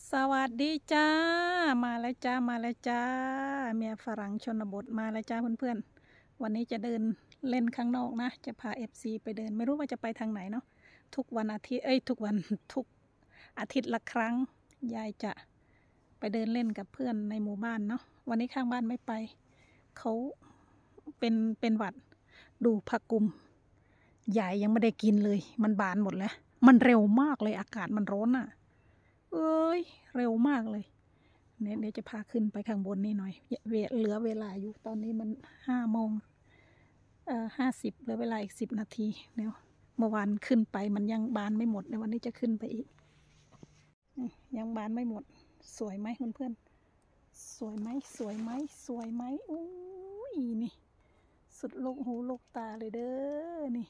สวัสดีจ้ามาแล้วจ้ามาแล้วจ้าเมียฝรั่งชนบทมาแล้วจ้าเพื่อนๆวันนี้จะเดินเล่นข้างนอกนะจะพา FC ไปเดินไม่รู้ว่าจะไปทางไหนเนาะทุกวันอาทิตย์ทุกวันทุกอาทิตย์ละครั้งยายจะไปเดินเล่นกับเพื่อนในหมู่บ้านเนาะวันนี้ข้างบ้านไม่ไปเขาเป็นหวัดดูผักกุมยายยังไม่ได้กินเลยมันบานหมดแล้วมันเร็วมากเลยอากาศมันร้อนอ่ะเอ้ยเร็วมากเลยเนี่ยเดี๋ยวจะพาขึ้นไปข้างบนนี่หน่อยเหลือเวลาอยู่ตอนนี้มัน5 โมง50เหลือเวลาอีก10 นาทีเดี๋ยวเมื่อวานขึ้นไปมันยังบานไม่หมดในวันนี้จะขึ้นไปอีกยังบานไม่หมดสวยไหมเพื่อนๆสวยไหมสวยไหมสวยไหมอุ้ยนี่สุดลูกหูลูกตาเลยเด้อนี่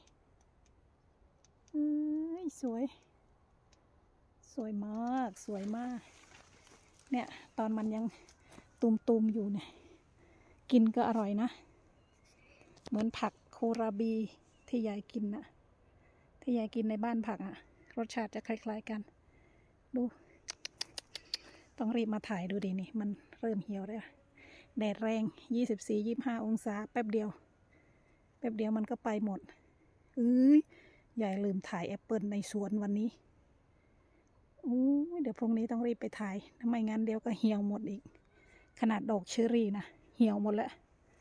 สวยสวยมากสวยมากเนี่ยตอนมันยังตุมๆอยู่เนี่ยกินก็อร่อยนะเหมือนผักโคราบีที่ยายกินนะที่ยายกินในบ้านผักอ่ะรสชาติจะคล้ายๆกันดูต้องรีบมาถ่ายดูดินี่มันเริ่มเหี่ยวแล้วแดดแรง24-25 องศาแป๊บเดียวมันก็ไปหมดยายลืมถ่ายแอปเปิลในสวนวันนี้เดี๋ยวพรุ่งนี้ต้องรีบไปถ่ายทำไมงั้นเดี๋ยวก็เหี่ยวหมดอีกขนาดดอกเชอรี่นะเหี่ยวหมดแล้ว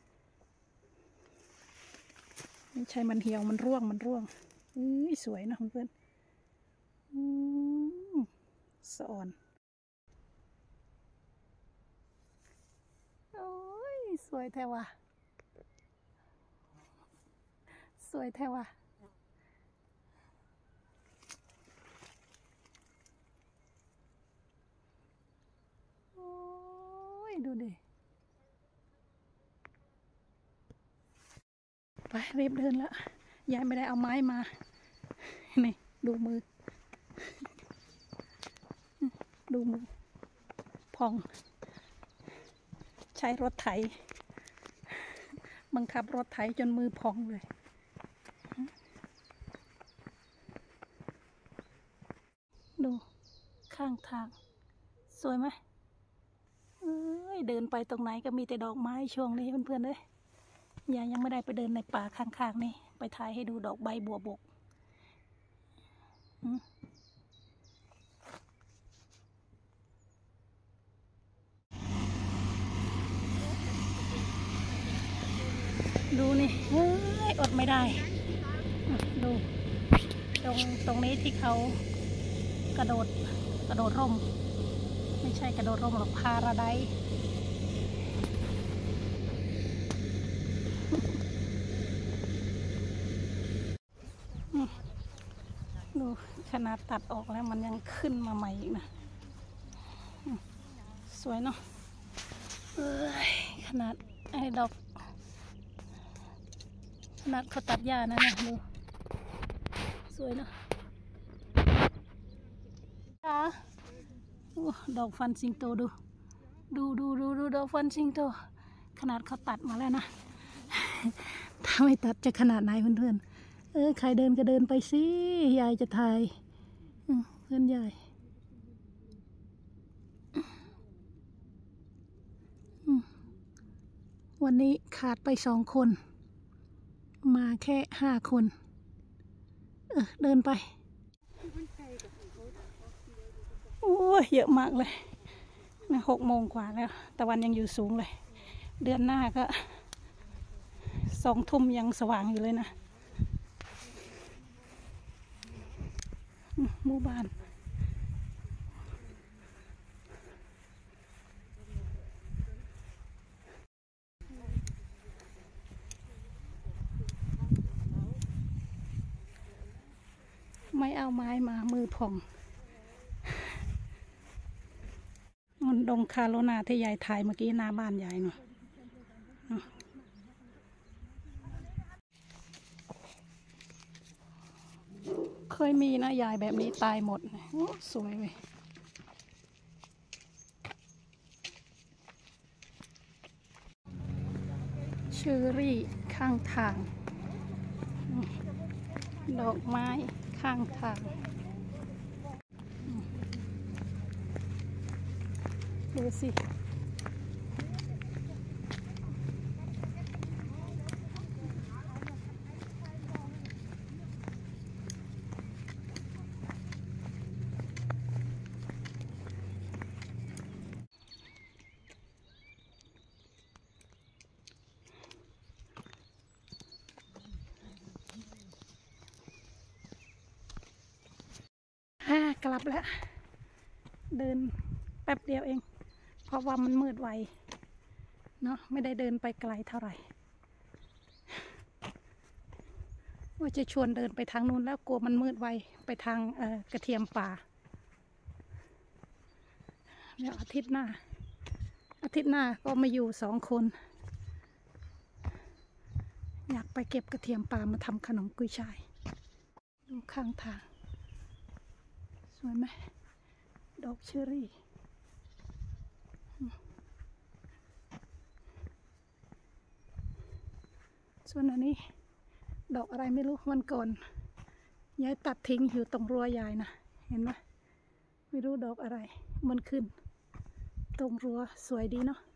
ไม่ใช่มันเหี่ยวมันร่วงสวยนะเพื่อนสะอ่อนโอ้ยสวยแท้ว่ะสวยแท้ว่ะดูดิไปรีบเดินแล้วยายไม่ได้เอาไม้มานี่ดูมือพองใช้รถไถบังคับรถไถจนมือพองเลยดูข้างทางสวยไหมเดินไปตรงไหนก็มีแต่ดอกไม้ช่วงนี้เพื่อนๆเลยยายยังไม่ได้ไปเดินในป่าข้างๆนี่ไปถ่ายให้ดูดอกใบบัวบกดูนี่อดไม่ได้ดูตรงนี้ที่เขากระโดดร่มไม่ใช่กระโดดร่มหรอกพาราไดซ์ดูขนาดตัดออกแล้วมันยังขึ้นมาใหม่อีกนะสวยเนาะขนาดไอ้ดอกขนาดเขาตัดหญ้านะเนี่ยดูสวยเนาะดอกฟันสิงโตดูดอกฟันสิงโตขนาดเขาตัดมาแล้วนะถ้าไม่ตัดจะขนาดไหนเพื่อนใครเดินก็เดินไปสิยายจะถ่ายเพื่อนยายวันนี้ขาดไป2 คนมาแค่5 คนเดินไปโอ้ยเยอะมากเลยนะ6 โมงกว่าแล้วตะวันยังอยู่สูงเลยเดือนหน้าก็2 ทุ่มยังสว่างอยู่เลยนะหมู่บ้านไม่เอาไม้มามือพองมันดงคาโรนาที่ยายถ่ายเมื่อกี้หน้าบ้านยายเนาะเคยมีนะยายแบบนี้ตายหมดสวยเลยเชอรี่ข้างทางดอกไม้ข้างทางดูสิกลับแล้วเดินแป๊บเดียวเองเพราะว่ามันมืดไวเนาะไม่ได้เดินไปไกลเท่าไหร่ว่าจะชวนเดินไปทางนู้นแล้วกลัวมันมืดไวไปทางกระเทียมป่าเดี๋ยวอาทิตย์หน้าก็มาอยู่2 คนอยากไปเก็บกระเทียมป่ามาทำขนมกุยช่ายดูข้างทางสวยไหมดอกเชอรี่ส่วนอันนี้ดอกอะไรไม่รู้วันก่อนยายตัดทิ้งอยู่ตรงรั้วยายนะเห็นไหมไม่รู้ดอกอะไรมันขึ้นตรงรั้วสวยดีเนาะ